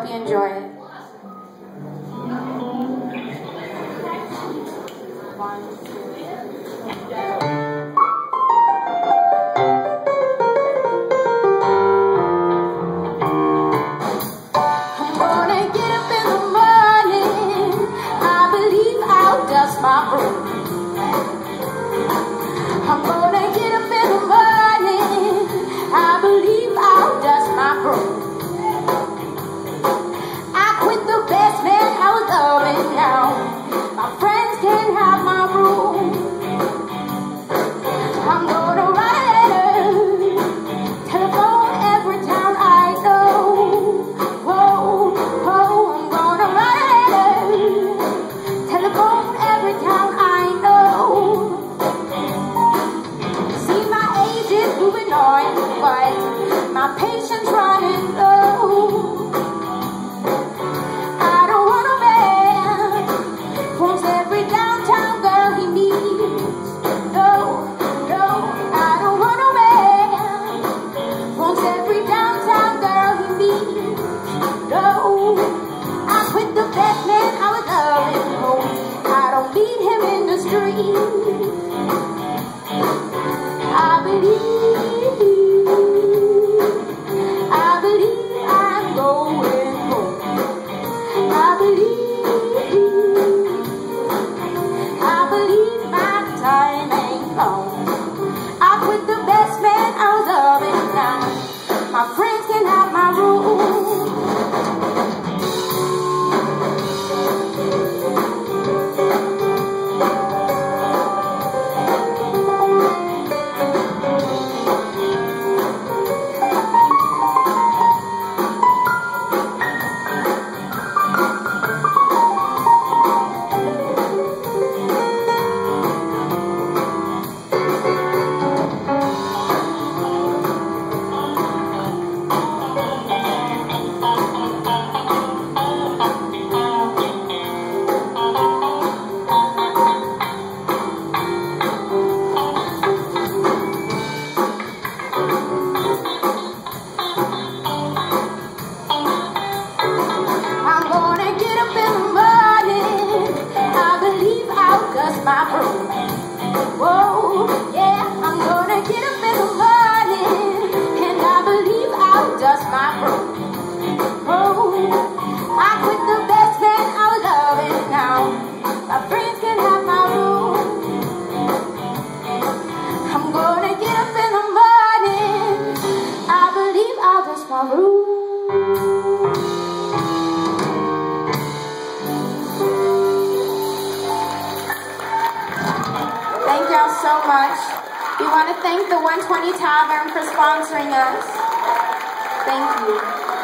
you enjoy it. I'm gonna get up in the morning. I believe I'll dust my broom. I'm gonna get up in the morning. I believe I'll dust my broom. I quit the best man I was loving now. My friends can't have my room. I'm gonna write a letter, telephone every town I know. Whoa, whoa, I'm gonna write a letter, telephone every town I know. See, my age is moving on, but my patience running low. I don't want a man who wants every downtown girl he needs. No, no, I don't want a man who wants every downtown girl he needs. No, I quit the best man I was loving. No, I don't need him in the street. I believe I'm going home. I believe my time ain't long. I quit the best man I was loving now. My friends can have my room. My broom. Whoa, yeah, I'm gonna get up in the morning, and I believe I'll dust my broom. Oh, I quit the best man I was loving now. My friends can have my room. I'm gonna get up in the morning, I believe I'll dust my room. Thank y'all so much. We want to thank the 120 Tavern for sponsoring us. Thank you.